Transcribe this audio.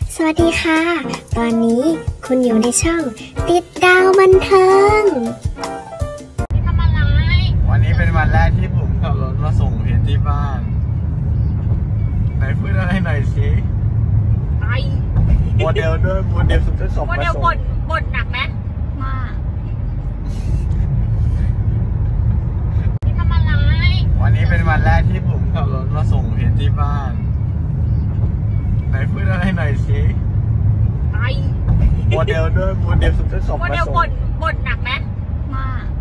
สวัสดีค่ะ ตอนนี้คุณอยู่ในช่องติดดาวบันเทิงทำอะไรวันนี้เป็นวันแรกที่ผมขับรถมาส่งเพจที่บ้านไหนพูดอะไรหน่อยสิไปโมเดลด้วยโมเดลสุดที่สองมาส่งบ่นหนักไหมมากทำอะไรวันนี้เป็นวันแรกที่ผมขับรถมาส่งเพจที่บ้านไหนพูดอะไรหน่อยสิไปโมเดลด้วยโมเดลสุดที่สองมาส่งบ่นหนักไหมมาก